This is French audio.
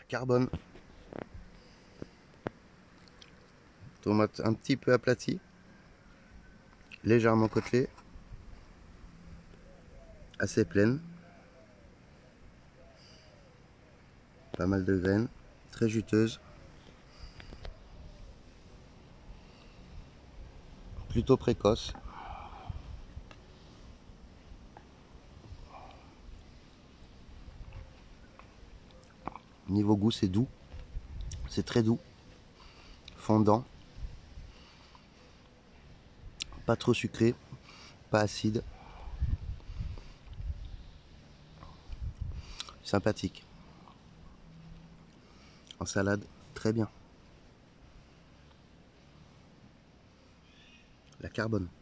carbone. Tomate un petit peu aplatie, légèrement côtelée, assez pleine, pas mal de graines, très juteuse, plutôt précoce. Niveau goût, c'est doux, c'est très doux, fondant, pas trop sucré, pas acide, sympathique. En salade, très bien. La carbone.